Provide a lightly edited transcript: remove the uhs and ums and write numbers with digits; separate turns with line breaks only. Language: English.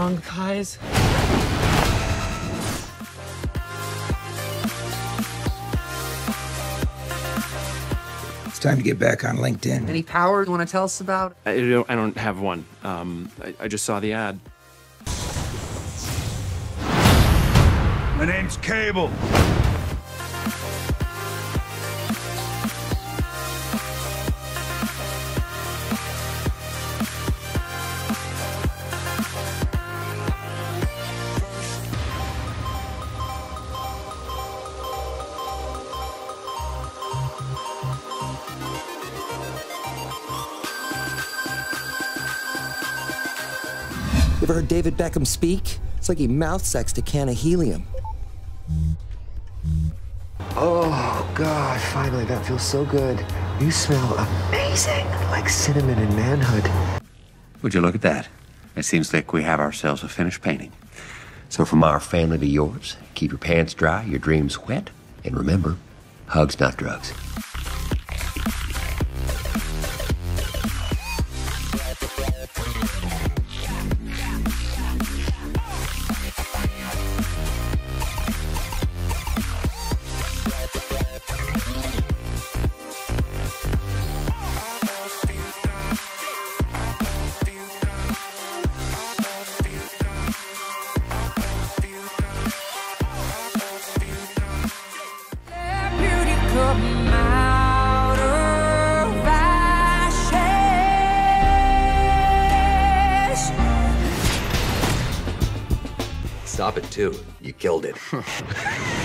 wrong, guys?
It's time to get back on LinkedIn.
Any power you want to tell us about?
I don't have one. I just saw the ad.
My name's Cable.
You ever heard David Beckham speak? It's like he mouth-sexed a can of helium.
Oh, God, finally, that feels so good. You smell amazing, like cinnamon and manhood.
Would you look at that? It seems like we have ourselves a finished painting. So from our family to yours, keep your pants dry, your dreams wet, and remember, hugs, not drugs.
Stop it, too. You killed it.